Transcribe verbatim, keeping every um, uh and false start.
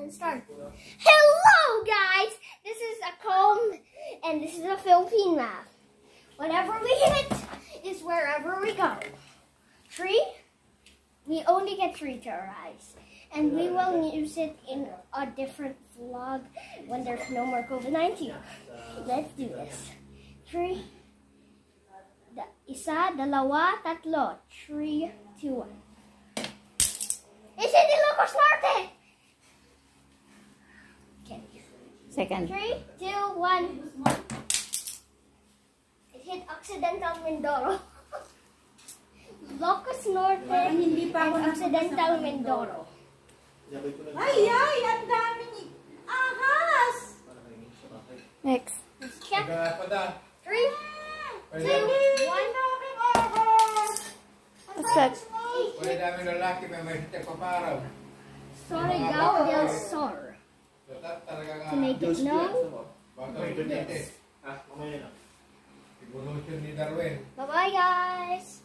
and start. Hello guys! This is a comb and this is a Philippine map. Whatever we hit is wherever we go. Three, we only get three to our eyes. And we will use it in a different vlog when there's no more COVID nineteen. Let's do this. Three, da, isa, dalawa, tatlo. Three, two, one. It's in Ilocos Norte! Okay. Second. Three, two, one. It hit Occidental Mindoro. Ilocos Norte and Occidental Mindoro. Ay, ay, ang daming ahas! Next. Let's check. Three, two, one. What's that? Wala daming lalaki may may hita paparaw. Surigao del Sur. To make it known. Evolution ni Darwin. Bye-bye guys!